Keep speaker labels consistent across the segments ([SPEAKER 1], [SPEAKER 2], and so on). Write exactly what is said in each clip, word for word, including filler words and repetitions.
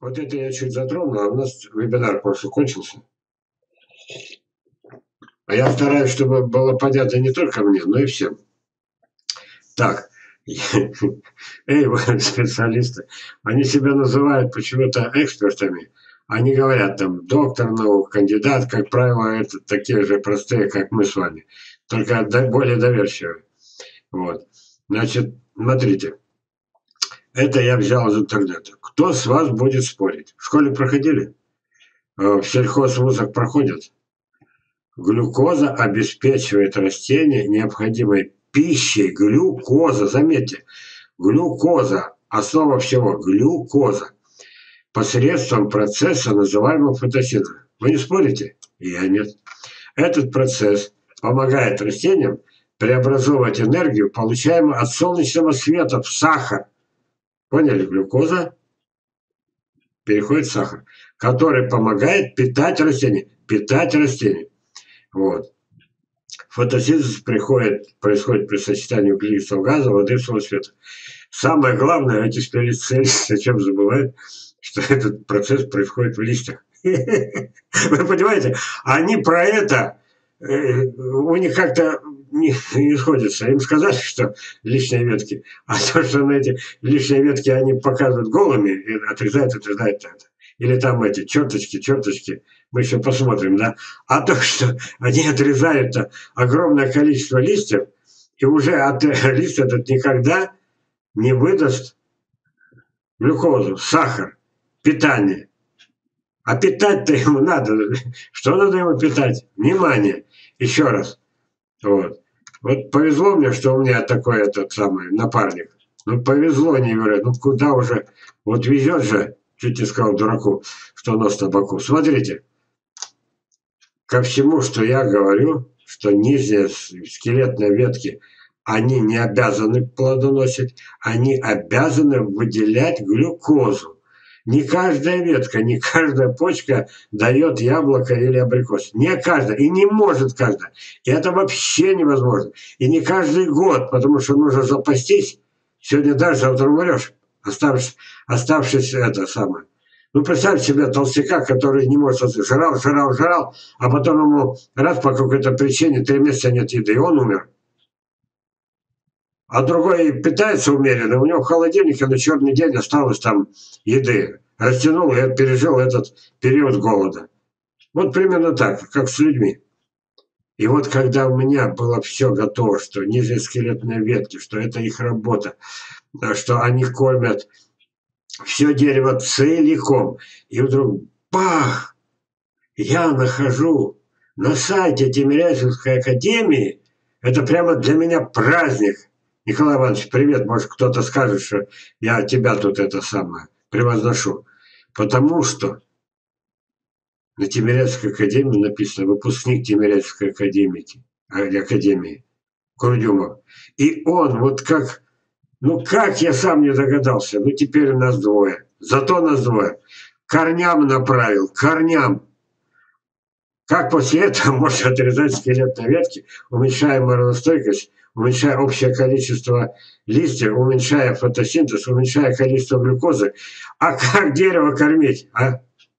[SPEAKER 1] Вот это я чуть затронул, а у нас вебинар просто кончился. А я стараюсь, чтобы было понятно не только мне, но и всем. Так, эй, вы специалисты, они себя называют почему-то экспертами. Они говорят там доктор наук, кандидат, как правило, это такие же простые, как мы с вами, только более доверчивые. Вот. Значит, смотрите, это я взял из интернета. Кто с вас будет спорить? В школе проходили? В сельхозвузах проходят? Глюкоза обеспечивает растение необходимой пищей. Глюкоза, заметьте, глюкоза, основа всего, глюкоза, посредством процесса, называемого фотосинтезом. Вы не спорите? Я нет. Этот процесс помогает растениям преобразовывать энергию, получаемую от солнечного света, в сахар. Поняли? Глюкоза переходит в сахар, который помогает питать растения. Питать растения. Вот. Фотосинтез приходит, происходит при сочетании углекислого газа, воды и солнечного света. Самое главное, эти специалисты зачем забывают, что этот процесс происходит в листьях. Вы понимаете, они про это, у них как-то не, не сходится. Им сказать, что лишние ветки, а то, что на эти лишние ветки они показывают голыми, и отрезают, отрезают это. Или там эти черточки, черточки, мы еще посмотрим, да. А то, что они отрезают огромное количество листьев, и уже от лист этот никогда не выдаст глюкозу, сахар, питание. А питать-то ему надо. Что надо ему питать? Внимание. Еще раз. Вот. Вот повезло мне, что у меня такой этот самый напарник. Ну, повезло невероятно. Ну, куда уже? Вот везет же, чуть не сказал дураку, что нос на боку. Смотрите. Ко всему, что я говорю, что нижние скелетные ветки, они не обязаны плодоносить, они обязаны выделять глюкозу. Не каждая ветка, не каждая почка дает яблоко или абрикос. Не каждая. И не может каждая. И это вообще невозможно. И не каждый год, потому что нужно запастись. Сегодня дашь, завтра умрешь, оставшись, оставшись это самое. Ну, представь себе толстяка, который не может, жрал, жрал, жрал, а потом ему раз по какой-то причине три месяца нет еды, и он умер. А другой питается умеренно, у него в холодильнике на черный день осталось там еды. Растянул и пережил этот период голода. Вот примерно так, как с людьми. И вот когда у меня было все готово, что нижнескелетные ветки, что это их работа, что они кормят все дерево целиком, и вдруг бах! Я нахожу на сайте Тимирязевской академии, это прямо для меня праздник. Николай Иванович, привет, может кто-то скажет, что я тебя тут это самое превозношу. Потому что на Тимирязевской академии написано выпускник Тимирязевской академии, академии Курдюмов. И он вот как, ну как я сам не догадался, ну теперь нас двое, зато нас двое. Корням направил, корням. Как после этого можно отрезать скелетные ветки, уменьшая морозостойкость, уменьшая общее количество листьев, уменьшая фотосинтез, уменьшая количество глюкозы. А как дерево кормить, а?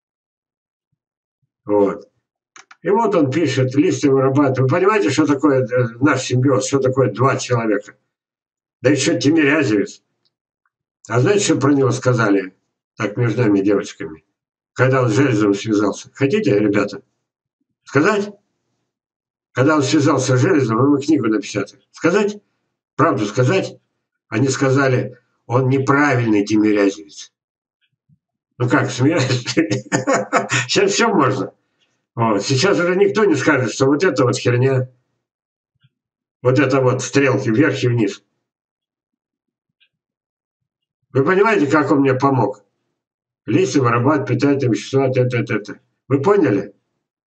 [SPEAKER 1] Вот. И вот он пишет, листья вырабатывают. Вы понимаете, что такое наш симбиоз, что такое два человека? Да еще Тимирязевец. А знаете, что про него сказали, так между нами девочками, когда он с Железовым связался? Хотите, ребята, сказать? Когда он связался с Железовым, мы книгу напечатали. Сказать? Правду сказать? Они сказали, он неправильный Тимирязевец. Ну как, смеясь? Сейчас все можно. Вот. Сейчас уже никто не скажет, что вот это вот херня. Вот это вот стрелки вверх и вниз. Вы понимаете, как он мне помог? Листья вырабатывают питательные вещества, это, это, это. Вы поняли?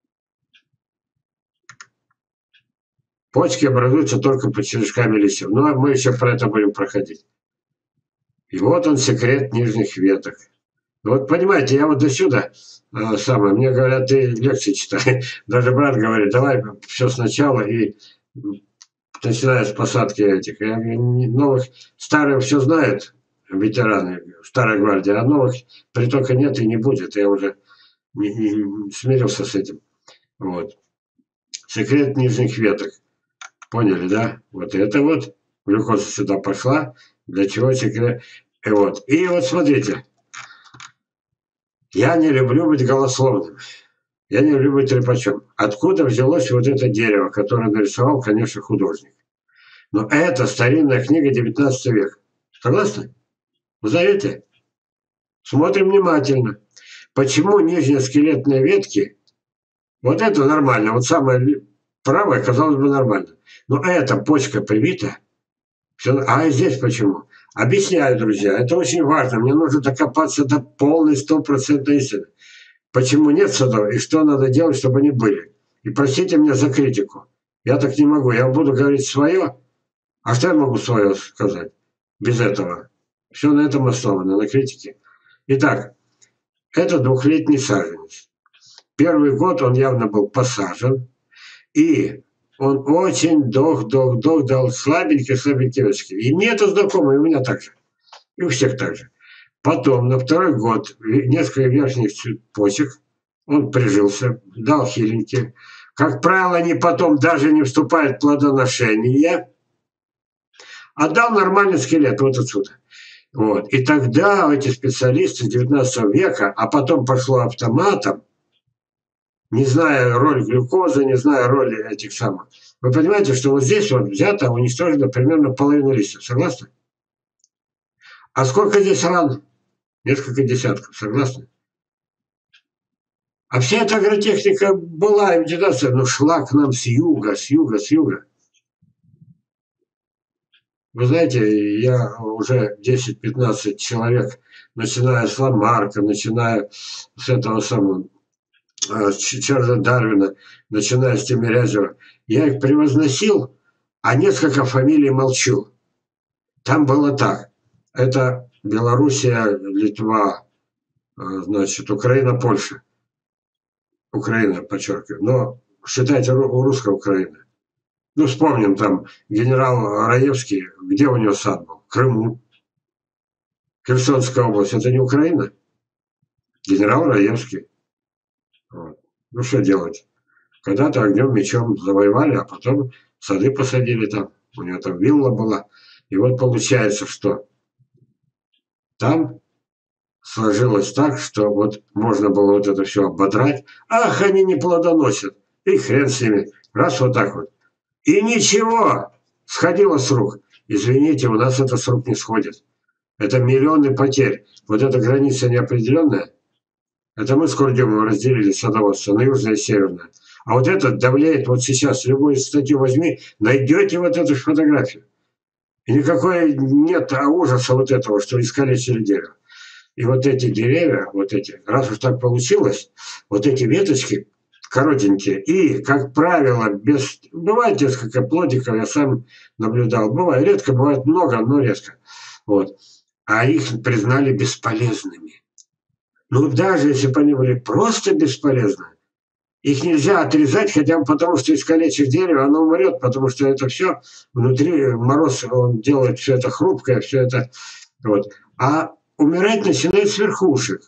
[SPEAKER 1] Почки образуются только под черешками листьев. Ну, а мы еще про это будем проходить. И вот он, секрет нижних веток. Вот понимаете, я вот до сюда э, самое, мне говорят, ты лекции читай. Даже брат говорит, давай все сначала и начиная с посадки этих. Я, новых, старые все знают, ветераны, старой гвардии, а новых притока нет и не будет. Я уже не, не, смирился с этим. Вот. Секрет нижних веток. Поняли, да? Вот это вот. Глюкоза сюда пошла. Для чего секрет? И вот. И вот смотрите. Я не люблю быть голословным. Я не люблю быть трепачом. Откуда взялось вот это дерево, которое нарисовал, конечно, художник? Но это старинная книга девятнадцатого века. Согласны? Узнаете? Смотрим внимательно. Почему нижние скелетные ветки, вот это нормально, вот самое правое, казалось бы, нормально. Но эта почка привита. Все, а здесь почему? Объясняю, друзья, это очень важно. Мне нужно докопаться до полной стопроцентной истины. Почему нет садов и что надо делать, чтобы они были. И простите меня за критику. Я так не могу. Я буду говорить свое. А что я могу свое сказать без этого? Все на этом основано, на критике. Итак, это двухлетний саженец. Первый год он явно был посажен. И он очень дох-дох-дох дал слабенькие-слабенькие веточки. И мне это знакомо, и у меня так же. И у всех так же. Потом, на второй год, несколько верхних почек, он прижился, дал хиленькие. Как правило, они потом даже не вступают в плодоношение. А дал нормальный скелет вот отсюда. Вот. И тогда эти специалисты девятнадцатого века, а потом пошло автоматом, не зная роль глюкозы, не зная роли этих самых. Вы понимаете, что вот здесь вот взято, уничтожено примерно половину листьев. Согласны? А сколько здесь ран? Несколько десятков. Согласны? А вся эта агротехника была и в девятнадцатом, но шла к нам с юга, с юга, с юга. Вы знаете, я уже десять-пятнадцать человек, начиная с Ламарка, начиная с этого самого Чарльза Дарвина, начиная с Тимирязева, я их превозносил, а несколько фамилий молчу. Там было так. Это Белоруссия, Литва, значит, Украина, Польша. Украина, подчеркиваю. Но считайте, русская Украина. Ну, вспомним там генерал Раевский, где у него сад был? В Крыму. Херсонская область, это не Украина? Генерал Раевский. Вот. Ну, что делать? Когда-то огнем, мечом завоевали, а потом сады посадили там. У него там вилла была. И вот получается, что там сложилось так, что вот можно было вот это все ободрать. Ах, они не плодоносят. И хрен с ними. Раз вот так вот. И ничего. Сходило с рук. Извините, у нас это с рук не сходит. Это миллионы потерь. Вот эта граница неопределенная. Это мы с Курдюмовым разделили садоводство на южное и северное. А вот это давляет, вот сейчас любую статью возьми, найдете вот эту фотографию. И никакой нет а ужаса вот этого, что искалечили дерево. И вот эти деревья, вот эти, раз уж так получилось, вот эти веточки коротенькие, и, как правило, без... Бывает несколько плодиков, я сам наблюдал. Бывает, редко, бывает много, но редко. Вот. А их признали бесполезными. Ну, даже если бы они были просто бесполезны, их нельзя отрезать, хотя бы потому, что искалечишь дерево, оно умрет, потому что это все внутри, мороз, он делает все это хрупкое, все это... Вот. А умирать начинает с верхушек.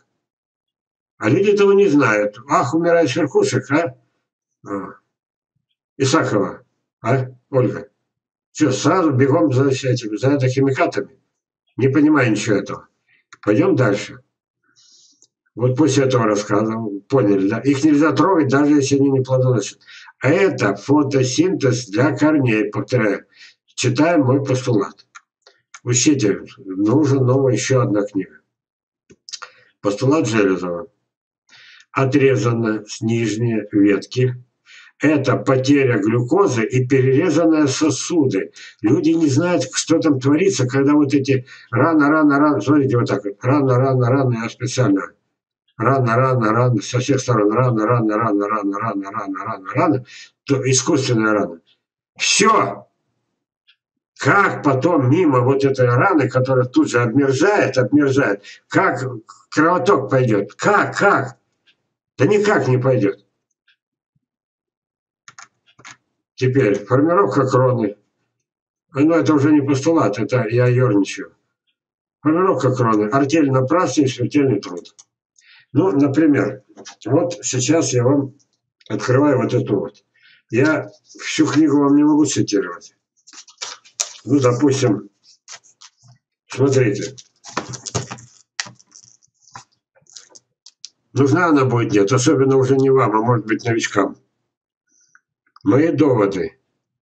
[SPEAKER 1] А люди этого не знают. Ах, умирает с верхушек, а? а. Исакова, а, Ольга? Что, сразу бегом за этими, за это химикатами? Не понимаю ничего этого. Пойдем дальше. Вот после этого рассказа, поняли, да? Их нельзя трогать, даже если они не плодоносят. Это фотосинтез для корней, повторяю. Читаем мой постулат. Учите, нужна новая еще одна книга. Постулат Железова. Отрезаны с нижние ветки. Это потеря глюкозы и перерезанные сосуды. Люди не знают, что там творится, когда вот эти рано, рано, рано, смотрите, вот так вот, рано, рано, рано, я специально, рано, рано, рано, со всех сторон, рано, рано, рано, рано, рано, рано, рано, рано, то искусственная рана. Все. Как потом мимо вот этой раны, которая тут же обмерзает, обмерзает, как кровоток пойдет? Как, как? Да никак не пойдет. Теперь формировка кроны. Ну, это уже не постулат, это я ерничаю. Формировка кроны. Артель напрасный, смертельный труд. Ну, например, вот сейчас я вам открываю вот эту вот. Я всю книгу вам не могу цитировать. Ну, допустим, смотрите. Нужна она будет, нет, особенно уже не вам, а может быть новичкам. Мои доводы.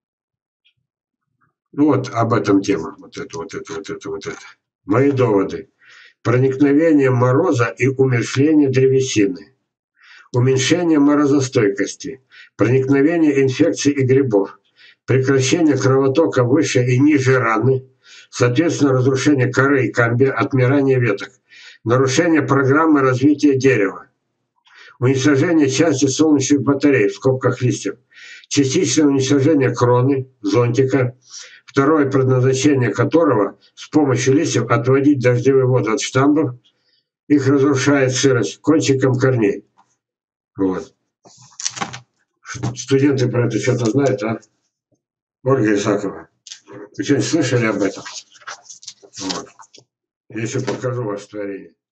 [SPEAKER 1] Вот об этом тема. Вот это, вот это, вот это, вот это. Мои доводы. Проникновение мороза и умерщвление древесины. Уменьшение морозостойкости. Проникновение инфекций и грибов. Прекращение кровотока выше и ниже раны. Соответственно, разрушение коры и камбия, отмирание веток. Нарушение программы развития дерева. Уничтожение части солнечных батарей, в скобках листьев. Частичное уничтожение кроны, зонтика. Второе предназначение которого с помощью листьев отводить дождевые воды от штамбов. Их разрушает сырость кончиком корней. Вот. Студенты про это что-то знают, а? Ольга Исакова. Вы что-нибудь слышали об этом? Вот. Я еще покажу ваше творение.